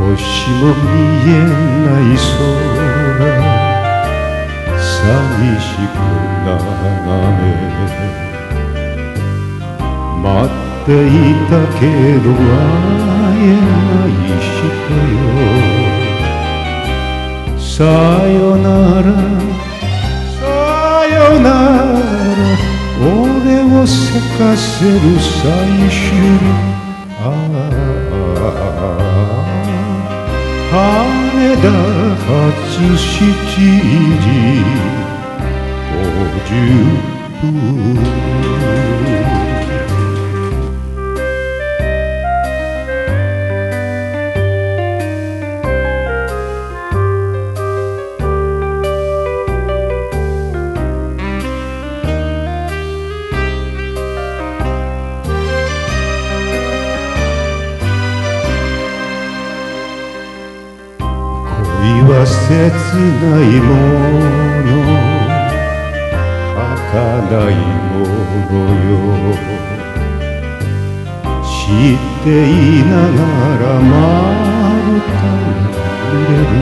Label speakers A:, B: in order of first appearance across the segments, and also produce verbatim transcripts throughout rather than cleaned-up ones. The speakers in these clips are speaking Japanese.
A: 星も見えない空、寂しく眺め待っていたけど会えない人よ。さよならさよなら、俺をせかせる最終日。ああ羽田発しちじごじゅっぷん。恋は切ないもの、儚いものよ。知っていながらまぶたが揺れ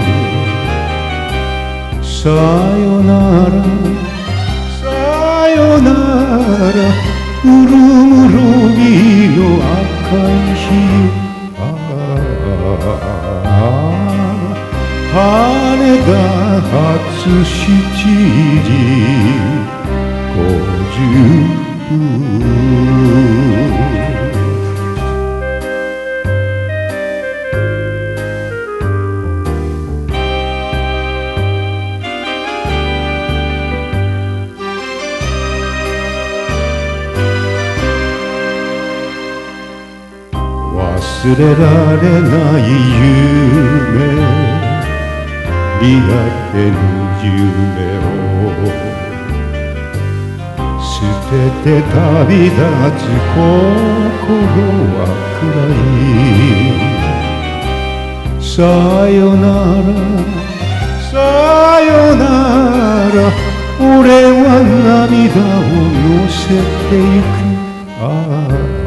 A: る。さよならさよなら、うるむるぎの赤い日。羽田発しちじごじゅっぷん。忘れられない夢、見当てぬ夢を捨てて旅立つ心は暗い。さよならさよなら、俺は涙を乗せてゆく。あ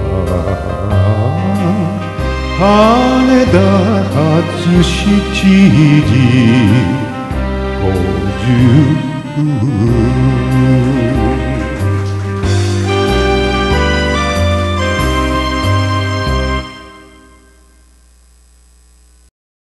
A: あ羽田発しちじごじゅっぷん。